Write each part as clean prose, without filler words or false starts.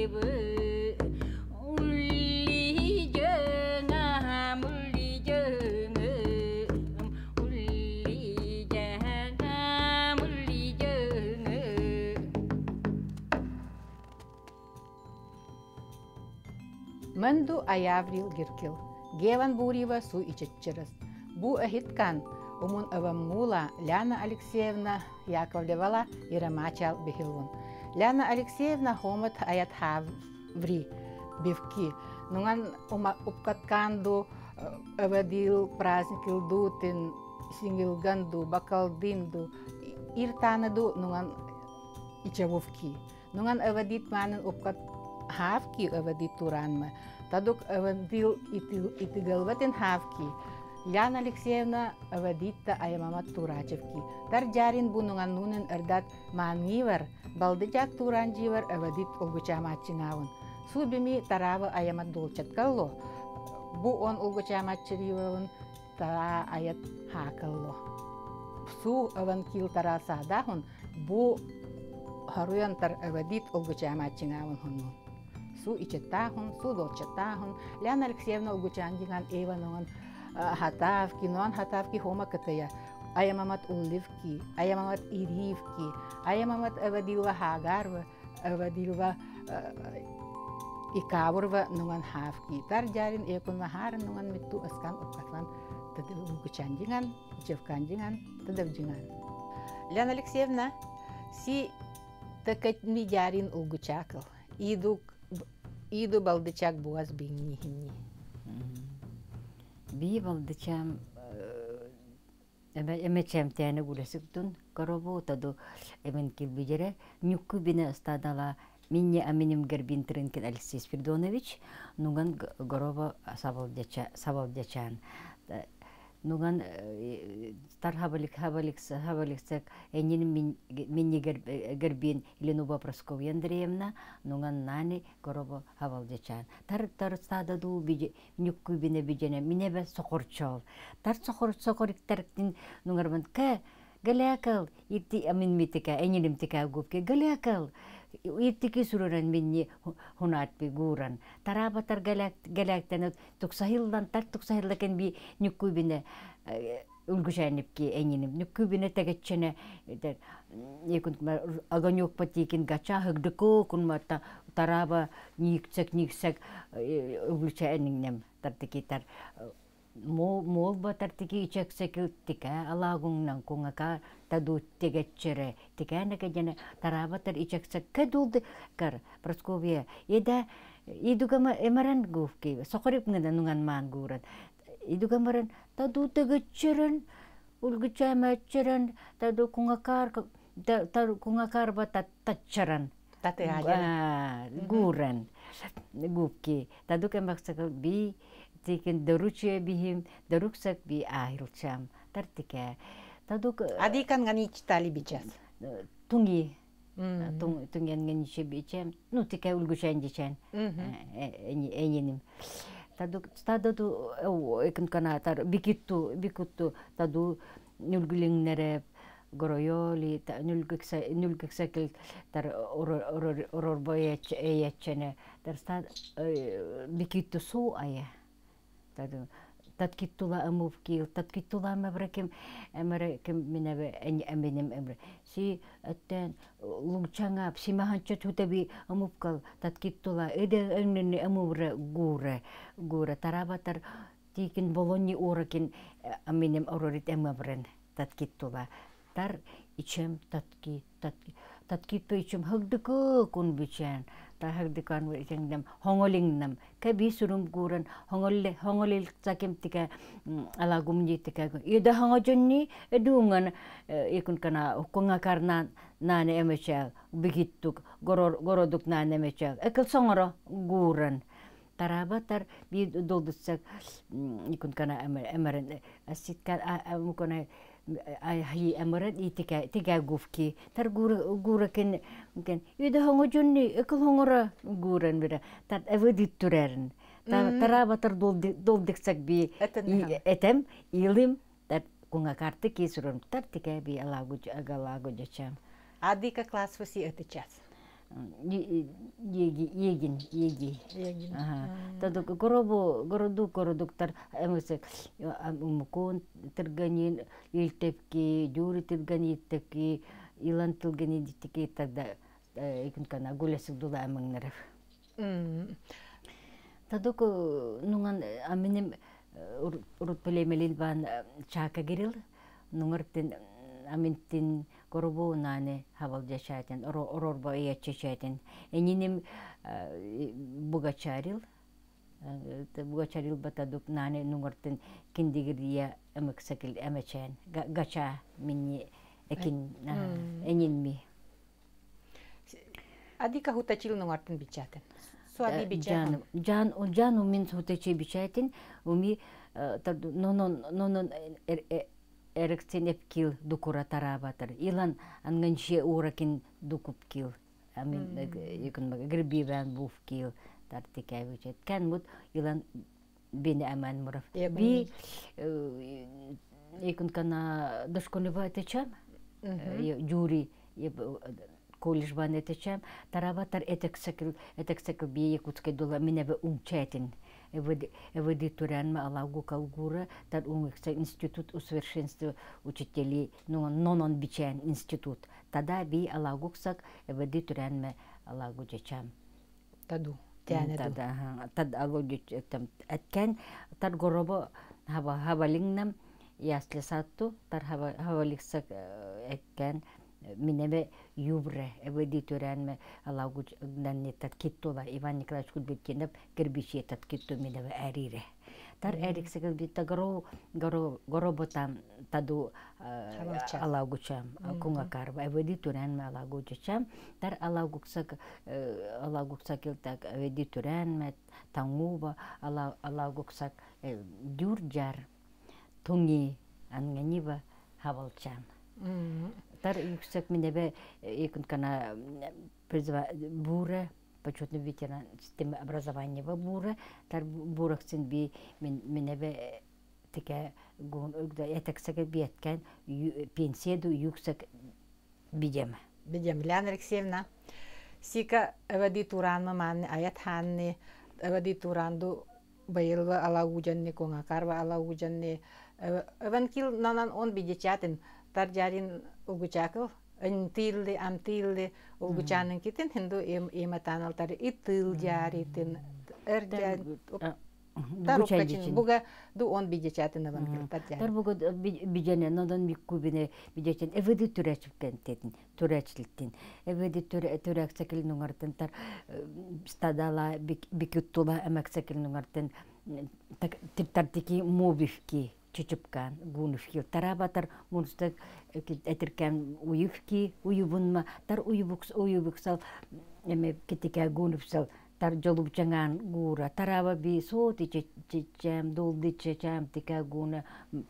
Манду аяврил гиркил. Геван бурива су ичетчерес. Бу ахиткан умун аваммула Ляна Алексеевна Яковлевала ирамачал бихилвун. Ляна Алексеевна хомат аят хаври бивки. Нунган упкатканду авадил праздникил дутин сингилганду бакалдинду иртанаду нунган ичавувки. Нунган авадит манен упкат хавки авадит туранма. Тадук авадил итигалватин хавки. Ляна Алексеевна авадитта аямамат турачевки. Тарджарин бунунган нунен эрдат мангивар, балдыжак туранживар авадит улгучаматчингавын. Субими тарава аямат долчаткалло. Бу он улгучаматчиривавын тара аят хакалло. Су аван кил тара садахун, бу харуян тар авадит улгучаматчингавын хунну. Су ичеттахун, су долчаттахун. Ляна Алексеевна улгучанжинган эванунган хатавки, нуан хатавки хома катая. Аямамат улливки, аямамат иривки, аямамат авадилва хагарва, авадилва икавурва нуан хавки. Тарджарин экун махаран нуан митту аскан упкатлан тадыл улгучанжинган, чевканжинган, тадавжинган. Ляна Алексеевна, си такат миджарин улгучакал. Иду балдычак буаз бигнихинни. Би балдычам эмечем тәне гулесиктун коробу таду эмен килбижере нюкку бине стадала минне аминим гербинтринкен Алексей Спиридонович нуган гороба сабалдячан нуган стар хабаликсек энин минне гербин Ленуба Прасковья Андреевна нуган нани гороба хабалдячан тар стададу бije нюкку бине bijene минебе сокорчол тар сокориктертин нугарман ка галякал ити амин митика эниним тика гупке галякал итики суруран минни хунат бигуран тараба тар галяктан туксахиллакен би нюкку бине улгушанипки эниним нюкку бине тагаччене якун аганьок патикин гача хыгдыко кунмата тараба никсек улгушаниннем тартики тар мол батартики ичексек тика алагуңнан куңака таду тегечере тиканеке жана тарабатар ичексек кедулды кар Прасковья еда идугама эмаран гуфки сокорип ngana нунган ман гурат идугамаран таду тегечерен улгучамачерен таду куңакар бата тачаран гуран гуфки таду кембаксак би тикен доруче бихим доруксак би ахилчам тартике тадук Адикан гани читали бичас. Тунги тунген гениче бичем ну тике улгушанжичен эниним тадук стададу экин канатар бикутту таду нүлгүлиңнере гороёли нүлгексекил тар орорбояч эячене тар стад бикутту суу ая таткиттула амувки таткиттула мабраким минебе эминем эмре си аттен лугчаңа симаханча тутаби амувкал таткиттула эде эннени амувре гуре тарабатар тикин болонни оракин аминем орорит эмабрен таткиттула тар ичем таткитто ичем хагдыко кун бичен та хагдыкан вичеңдем хоңолиңнам каби сурум гуран хоңолил закем тика алагумни тика еда хоңожонни эдунган икун кана коңакарна нане эмеча бигиттук городук нане эмеча экел соңоро гуран тарабатар би долдусак икун кана эмерен аситкан амукона هي أمرت تيجا غوفكي تر غورا كن يده هنگو جوني اكل هنگورا غورن بيرا تر افدي تورن ترابا تر دول دكسك بي اتم يلم تر كونغا كارت كيسرون تر تيجا بي الاغو جچام Адика класс васи это час. Егин. Егин. Тады городуктар эмесек мукон тырганин илтепки, жури тырганитеки, илан тылганитеки тада икун кана гулесик дула амыңнаров. Тадук нуңан аминем урут пелемелил бан чака гирил, нуңартен аминтин коробу нане хавал жашайтын, орорба иячешайтын. Энинем бугачарил батадук нане нуңартен киндигирия эмексекил эмечен. Гача минни экин энинми. Адика хутачил нуңартын бичатын. Суади бичатын. Жан умин хутачи бичатын, уми нонон эрексен эпкил дукура тарабатыр. Илан анганче уракин дукуп кил. Амин икун грибиван буф кил тартикай бичет. Кан мут илан бени аман мурав. Би икун кана дошколева этечам. Жюри колледж бан этечам. Тарабатыр этексекил би якутской дула минебе умчатин. Эводи туранма алагу калгура, тар унгекса институт усовершенства учителей, нонон бичан институт. Тада би алагуксак эводи туранма алагу жачам. Таду, тяне ду. Тад алагу жачам. Аткен тар горобо хавалингнам ясли сатту, тар хаваликсак аткен минебе юбре эводи туранма алагу данне таткиттула Иван Николаевич Кульбекенов кирбиче таткитту минебе арире. Тар эриксегел битта гороботам таду алагучам кунгакарба эводи туранма алагучам тар алагуксак так эводи туранма таңуба алагуксак дюрджар тунги анганива хавалчам. Тар yüksek минебе икун кана бура почетный ветеран системы образования бура тар бураксын би минебе теке этексеге биеткан пенсияду yüksek бидем. Лена Алексеевна, сика эвади туранма манни аят ханни эвади туранду байылва алагужанни конгакарва алагужанни эванкил нанан он бидечатын таржарин угучакыл антилли угучанын китин хинду эматанал тар итыл жаритин эрден тарукачин буга ду он бидечатын эванкил таржарин. Тар буга бидене надан миккубине бидечен эведи түречкен тетин түречилтин эведи түрексекил нуңартын тар стадала бикуттула эмексекил нуңартын типтартики мобивки чучупкан гунуфки тарабатар мунстак этиркен уюбунма тар уюбуксал эме кетике гунуфсал тар жолубчаңан гура тараба би соти чечем долди чечем тике гуна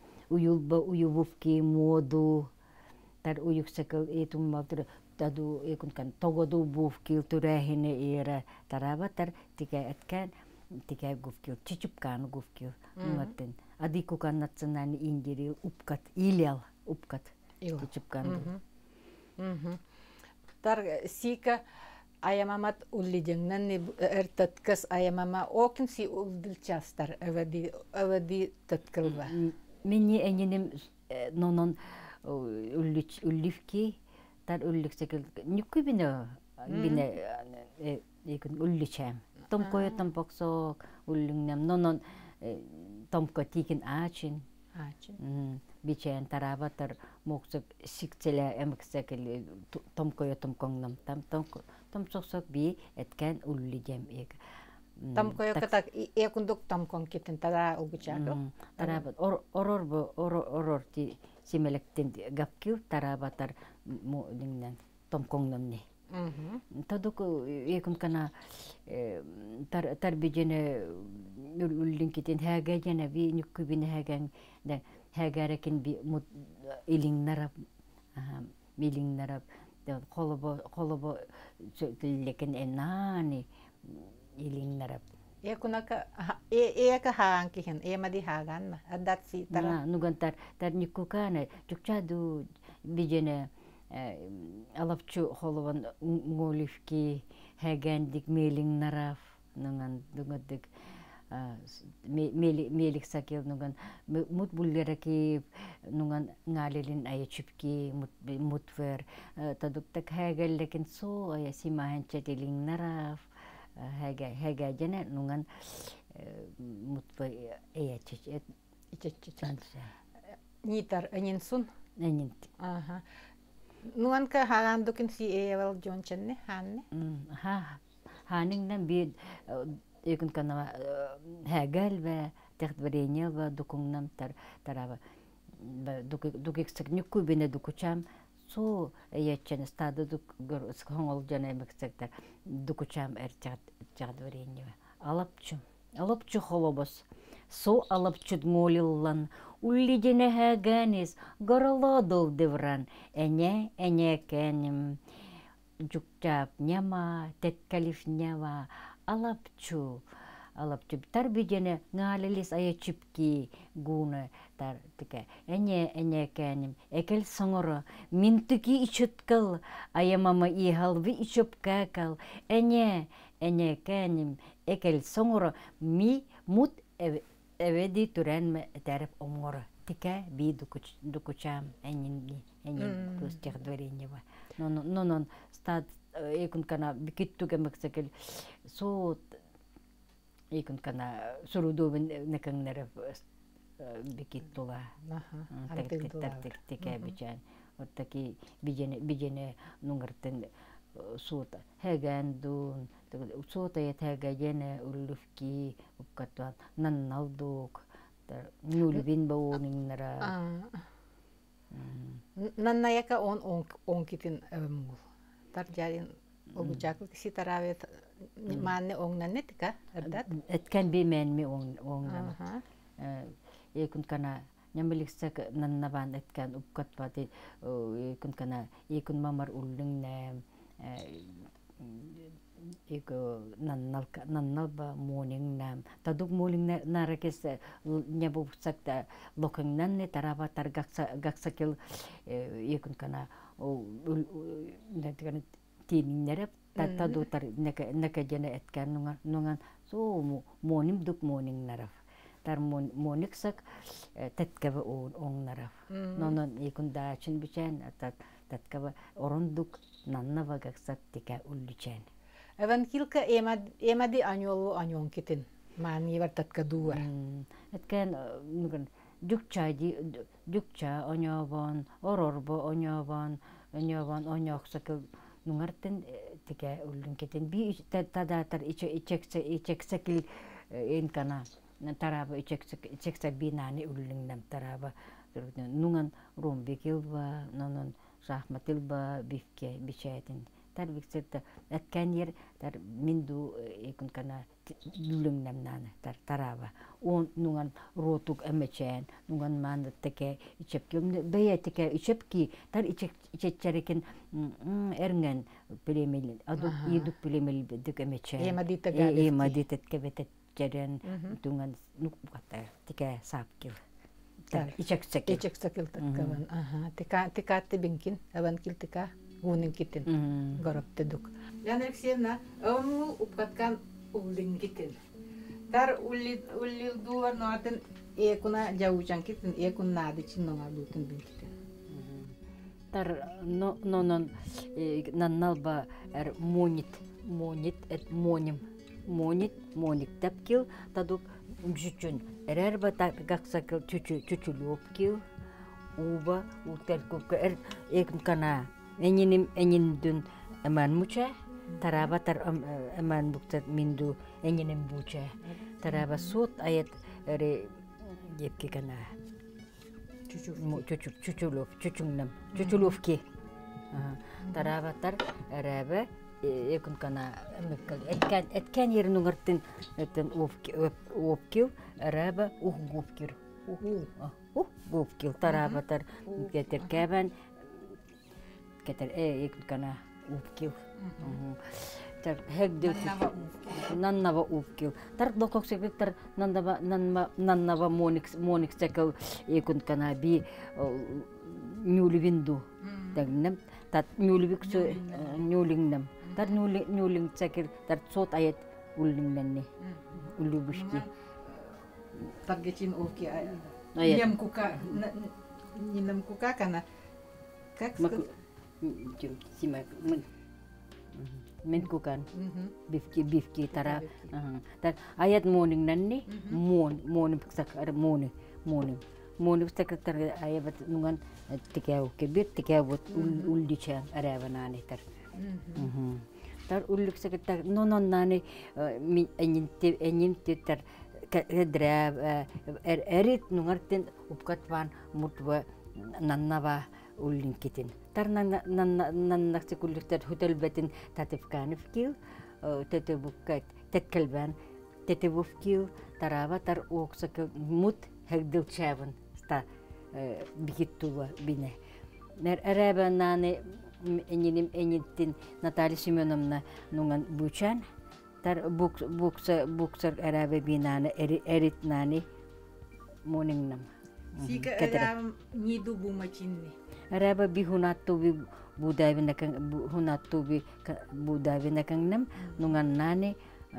уюбувки моду тар уюксакал этуммалтыр таду экункан тогоду бувки турехине эра тарабатар тике эткен тике гувки чучупкан гувки нуаттен адикукан национальный индирил упкат илел упкат чучупкан. Тар сика аямамат уллидеңнен эртаткас аямама окин си улдилчастар эвади таткылба. Минни энинем нонон улливки тар улликсекел никку бине икун улличем. Томкоя тампоксок уллингнем нонон томко тикин ачин бичен тарабатар моксок сикцеле эмексекел томкоя томконгнам томсоксок би эткен уллидем эк. Томкоя катак экундук томкон китин тара угучаго. Тарабат орор ти симелектен гапкил тарабатар модингнен томконгнамни. Тадук екун кана тар bijene уллинкитен хагажена би нүккүбине хаген да хагарекен би илиңнарап милиңнарап колобо лекен энани илиңнарап екунака ека хаанкихен эмади хаганма аддатси тара нугантар тар нүккукана чукчаду bijene алапчу холован ngolifki hägändik meling naraf nungan dungadik melik sakil nungan mut bulleraki nungan ngalilin ayachipki mutver taduktak hägällekin so aya simahan chatiling naraf hägä jana nungan mutver ayachich Nitar aninsun. Anint. Aha. Nuan ka harandukin si Ewell Johnson ne hanne. Haning nan bid ikun kana hägel ve tehtvereniel ve dukungnam tarava dukik saknyukku bine dukucham so yetchen stada duk hongol jana meksekter dukucham tehtvereniel alapçı holobos so alapçı ngolillan Уллидене hägänis garaladov devran ene kenim jukjap nyama tetkалиф nyama alapçu tarbidene ngalelis ayachipki guna tar tike ene kenim ekel songoro mintiki ichutkal ayamama ihalvi ichupkakal ene kenim ekel songoro mi mut evedi türen terep omgora tike bi dukucham enin pusterdvereniva non stad ekun kana bikittuge maksakel so ekun kana surudovin nekangnere bikittula tike bichan ottaki bijene nungarten suuta hägändun suuta ja hägäjene ullufki uppkattuan nannalduk nulvin bauningnara Nannayaka on kitin mul. Tarjarin ogujakul kisi taravet manne ongnanne tika erdat. It can be men me ongnam. Ekun kana nyamiliksak nannavan etkan uppkatpati ekun kana ekun mamar ullungne ego nannalba morning nam taduk morning narakes nyabu sakta lokang nanne tarava targaksakil ekun kana netkan timinnerep tadu tar neka jana etkan nungan so morning duk morning naraf tar moniksak tetkava on naraf nonon ekun dachin bichan tatkava oronduk nannava gaksat tika ullichan Evan kilka emadi anyolu anyon kitin mani vartatka duwa. Etken nugan jukcha onyovan ororbo onyovan onyoksakil nungarten tika ullin kitin bi tadatar icheksekil en kana taraba icheksa binani ullinnam taraba nungan rumbikilva nonon rahmatilba bifke bichatin tarbikserta etken yer tar mindu ekun kana lulungnam nana taraba on nungan rotuk emechen nungan man teke ichepki beya teke ichepki tar ichecheriken ergen pilemel aduk iduk pilemel duk emechen emadi tetke vetet jeren tungan nukata teke sapkil icheksekil tatkavan tika tibinkin avan kil tika guning kitin gorop teduk. Yan Alexeyevna, avamul upkatkan ullin kitin. Tar ullil duvar noaten ekuna jauchan kitin ekun nadichin nongalutin bin kitin. Tar nonon nannalba monit et monik tapkil taduk umşuçun ererba gaksakil çuçulupkil uba uterkupka ekun kana enindün eman mucha taraba tar eman buktat mindu eninin bucha taraba sut ayet ere yepki kana çuçulufki taraba tar erebe ekun kana etken yerin ungartin etten ufkil erebe gupkir gupkil taraba tar keterkeben keter ekun kana ufkil tar hegde nannava ufkil tar dokokseklik tar nannava monik sekal ekun kana bi nyulvindu tagnem тат нюлибик су нюлингнам тар нюлинг цакир тар сот аят уллингнанни уллубушки Таргечин овки Аят. Ням-кука не нам-кука она как сказать? Симак мен кукан бифки тара тар аят morning nanni morning sak ar morning sak tar ayat nungan tikaw kebit tikaw uldicha aravanani tar tar ullik sak tar nonon nani enyin tar kadra erit nungarten upkatwan mutwa nannava ullinkitin tar nannak kulliktar hotel betin tatifkanifkil tetebukkat tetkelban tetebufkil tarava tar oksak mut hegdil chavan sta bikittuva bine ner araba nane enyitin Наталья Семеновна нунган бучан tar buksa araba binane erit nani morning nam Сика арам ниду бумачинни Araba bi hunatu bi budawi nakang hunatu bi budawi nakang nam nungan nani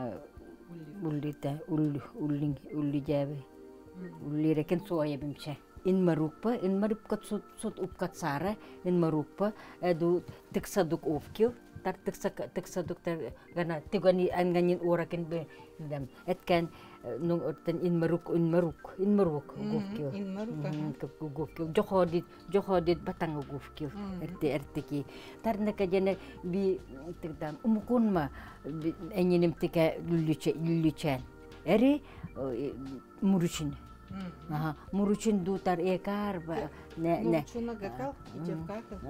ulita ulli jabe ulli reken soya bimche in marukpa sut upkat sara in marukpa edu tiksaduk ofkil tar tiksaduk tar gana tigani anganin oraken be dam etkan nung orten in maruk gofkil in maruk gofkil johodit batang gofkil erteki tar nakajane bi tigdam umukun ma enyinim tika lullichan eri muruchin muruchin du tar ekar ba ne Чуна гакал ичевкакал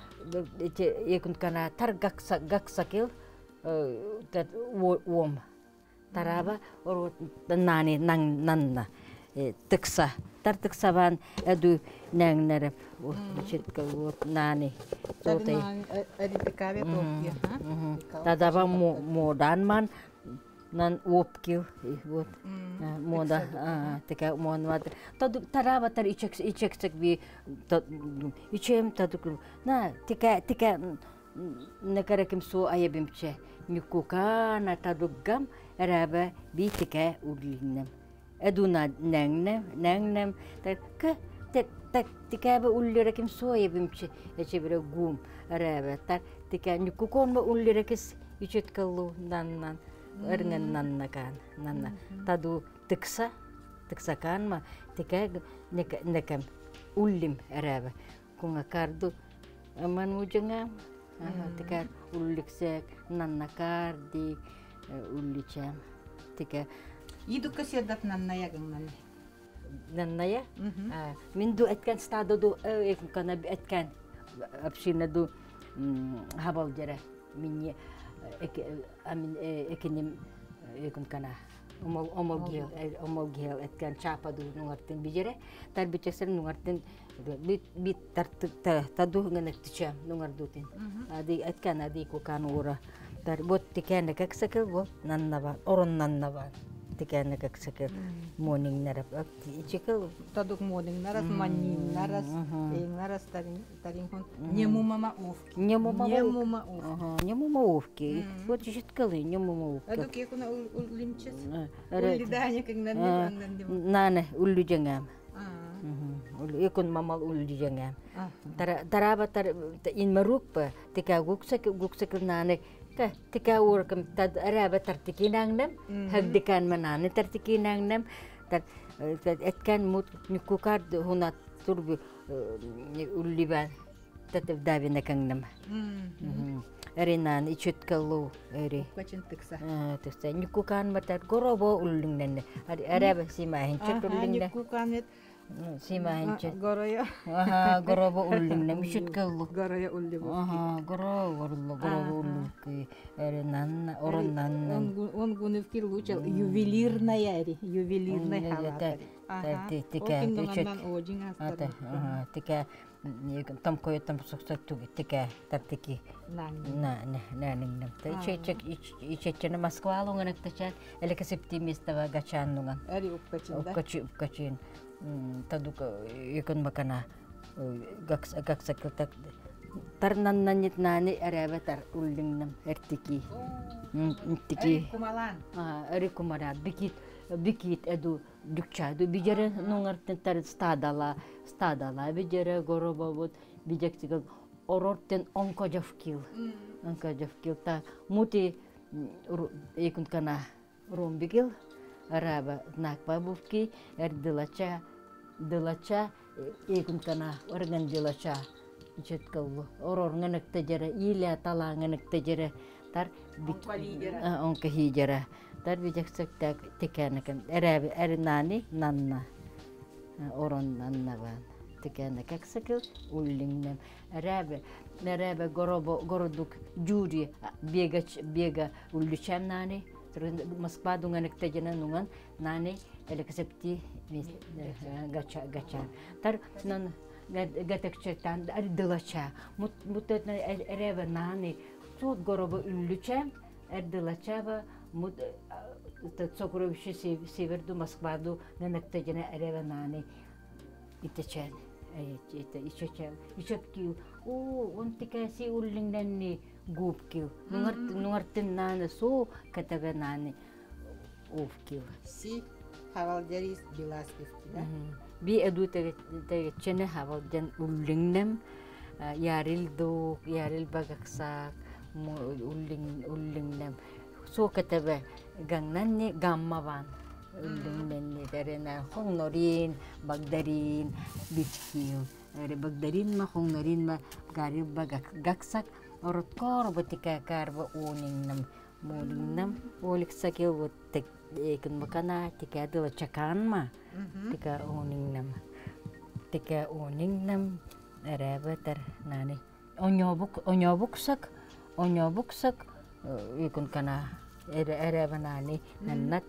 ekun kana tar gaksakil tat wom taraba or nani nanna tiksa tar tiksaban edu nang narap chitka nani Tadi adi pikabe topia tadaba modan man nan wopkil wot moda tika monwat tadu taraba tar ichek bi ichem tadu na tika nakarakim so ayabimche nyukuka na tadugam araba bi tika ulinnam aduna nangnam tak tika ba ulirakim so ayabimche echebra gum araba tar tika nyukukon ba ulirakis ichet kallu nan ergen nanna tadu tiksakan ma tika nekam ullim araba kunga kardu aman mujengam tika ulliksek nanna kardi ullicham tika Иду каседат на наяган nannaya mindu etkan stado do ekun kana etkan apshina do habal jara minye amin ekinim ekun kana omogel etkan chapa do nungarten bijere tar bichesel nungarten bit tar tadu nganek ticham nungardutin adi etkan adi ko kanura tar bot tikane kaksakel bo nannaba oron nannaba tikane kaksakel morning narap ichikal Тадук модин нараз манин нараз нараз тарин хон нему мама овки нему маовки вот читкалы нему маовки Адук екуна улимчес улидания как нане уллужангам екун мамал уллужангам тараба ин марукпа тика гуксак нане tika urkam tad araba tartikinangnam hagdikan manane tartikinangnam tar etkan mut nyukukar hunat turbi ulliban tatib davinakangnam erinan ichutkallu eri Качин тыкса tista nyukukan matar gorobo ullingnan araba simahin chutulingna Куканет simahin chut Гороя gorobo ullingna ichutkallu Гороя уллибу gorobo ulluki erinan oronnan Он гуневкир лучал ювелирная халата tika tam koy tam soksak tugi tika tartiki naning nam ta ichechena Москва лунгаnak tachan eleka septimista va gachan lungan Ари ukachin taduk ikon makana gaksak Тарнаннанит нани эребе тар уллингнам эртики. Тики. Кумалан. Эри кумара бикит эду дүкчаду bijere нуңартын тар стадала bijere горобовут bijектигел орортен онкожавкил та мути экун кана ромбигил араба накпа бувки дылача экун кана орган дылача четкалу орор ngăнăк тăjere иля тала ngăнăк тăjere тар онка хижера тар bijeksak tekänäkän erinani nanna oron nanna van tekänäkäksäkö ullingnem eräbe goroduk juri biega ullucham nani Moskva ngănăk tăjene nungan nani elekasepti gacha tar nan gatekçekten erdilaça mutetne erebe nani Тут гороба уллючем, эрдилачева, мут цокровище северду Москваду, ненактедене эревенани, итечен, итечен, ичепкил. Он тикаси уллингненни губкил. Нуартин нане со катавенани овкил. Си хавалдерис биласкивки, да? Би эду тегечене хавалден уллингнем, ярил багаксак. Ullingnam so katabe gangnanni gammavan ullingnenni terena hongnorin bagdarin bichkiu bagdarin ma hongnorin ma gari bagaksak orotkor botika karba uningnam oliksakil wotek ekun makana tika dela chakan ma tika uningnam erabatar nani onyobuksak ikun kana erevanani nannat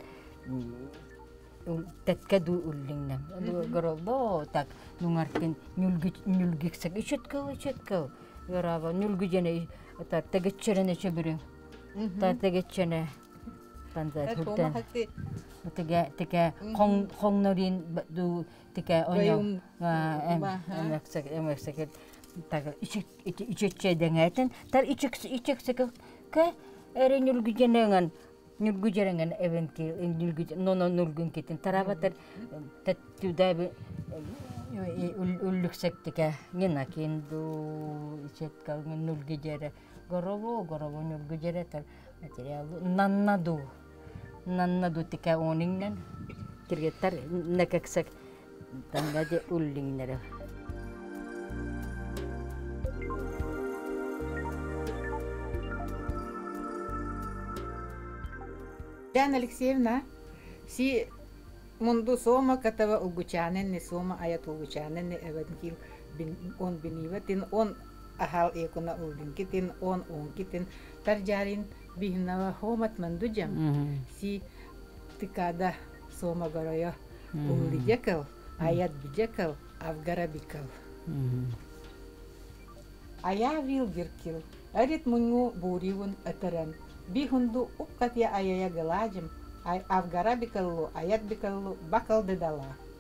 tetkadu ullingnam gorobo tak nungartin nyulgiksak ichitkaw yoraba nyulgijene tar tegechene chebire tar tegechene tanza tutten tega hongnorin du tega onyo emek так ичече деңетен тар ичексек ке эре нүлгүженен эвенки нүлгүн кетин тарабатар таттуда уллүксек теке нина кенду ичеткал нүлгүжере горобо нүлгүжере тар материал наннаду теке ониңнен киргеттар некексек тангаде уллиңнере Яна Алексеевна, си мунду сома катава угучанен не сома аят угучанен не эвенкил он бинива тин он ахал экуна улдинки тин он китин таржарин бихнава хомат мандуджам си тикада сома горая улдикал аят биджакал авгарабикал ая вилгиркил арит мунгу буривун атаран бихунду упкат я аяя галаджим авгара бикаллу аят бикаллу бакал дедала